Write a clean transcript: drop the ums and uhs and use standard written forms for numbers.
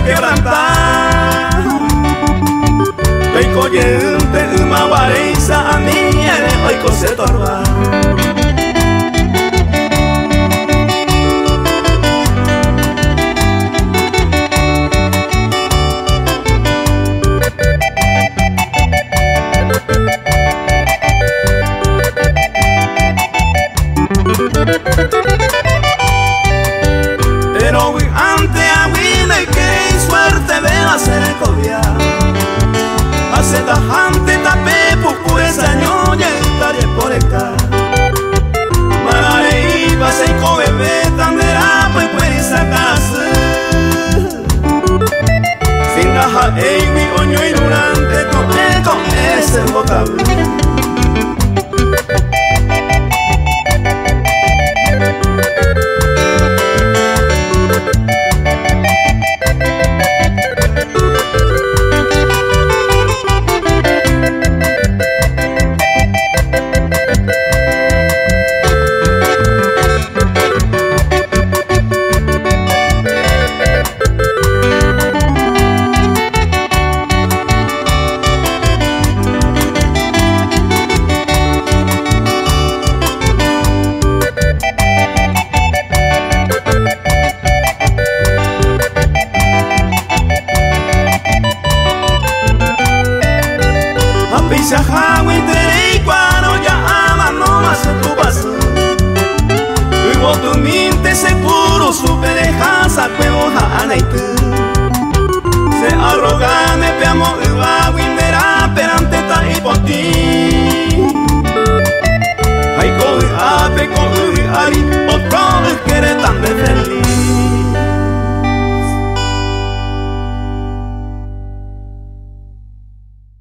quebrantar. Estoy coyente uma guareisa a minha hoy cose torba. Pero antes a mí me quedé suerte de hacer el cobia. Hace tajante tapé poco esa ñoña estaré por acá. Marare iba se bebé tan de la pues puede sacarse. Sin raja mi oño y durante con ese vocablo. Pisa hawi terei cuando ya ama no más tu paso. Luego tu mente seguro superejanza cuevo hanaitu. Se arroga me peamo uva windera perante ta hipoti. Hay coi ape coi ari otro que eres tan de feliz.